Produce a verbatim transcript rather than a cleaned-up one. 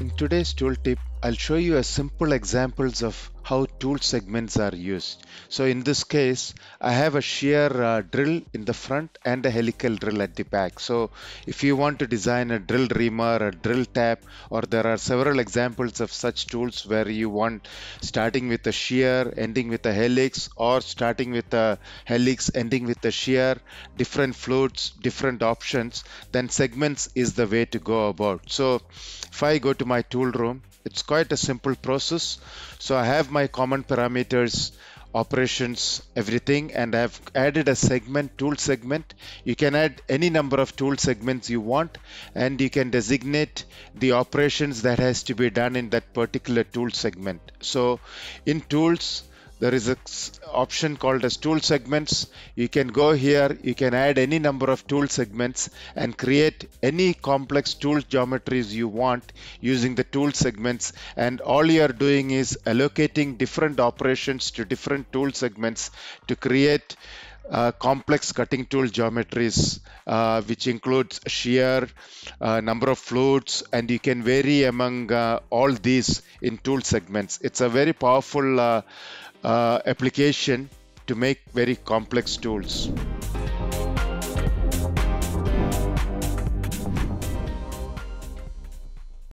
In today's tool tip, I'll show you a simple examples of how tool segments are used. So in this case, I have a shear uh, drill in the front and a helical drill at the back. So if you want to design a drill reamer, a drill tap, or there are several examples of such tools where you want starting with a shear, ending with a helix, or starting with a helix, ending with a shear, different floats, different options, then segments is the way to go about. So if I go to my tool room, it's quite a simple process. So I have my common parameters, operations, everything, and I've added a segment, tool segment. You can add any number of tool segments you want, and you can designate the operations that has to be done in that particular tool segment. So in tools, there is an option called as tool segments. You can go here, you can add any number of tool segments and create any complex tool geometries you want using the tool segments, and all you are doing is allocating different operations to different tool segments to create uh, complex cutting tool geometries, uh, which includes shear, uh, number of floats, and you can vary among uh, all these in tool segments. It's a very powerful uh, uh, application to make very complex tools.